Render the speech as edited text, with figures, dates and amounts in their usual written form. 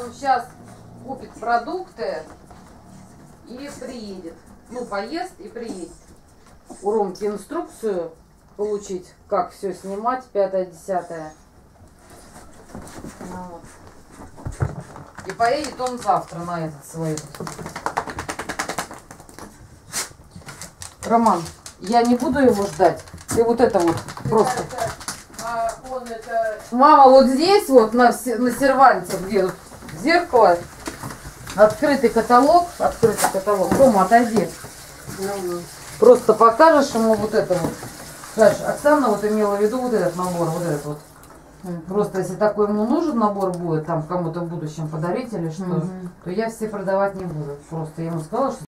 Он сейчас купит продукты и приедет. Ну, поест и приедет. У Ромки инструкцию получить, как все снимать, 5-10. Вот. И поедет он завтра на этот свой. Роман, я не буду его ждать. Ты вот это вот просто. Мама, вот здесь вот на серванте, где тут зеркало, открытый каталог. Рома, отойди. Просто покажешь ему вот это вот. Скажешь, Оксана вот имела в виду вот этот набор, вот этот вот. Просто если такой ему нужен набор будет, там кому-то в будущем подарить или что, то я все продавать не буду. Просто я ему сказала, что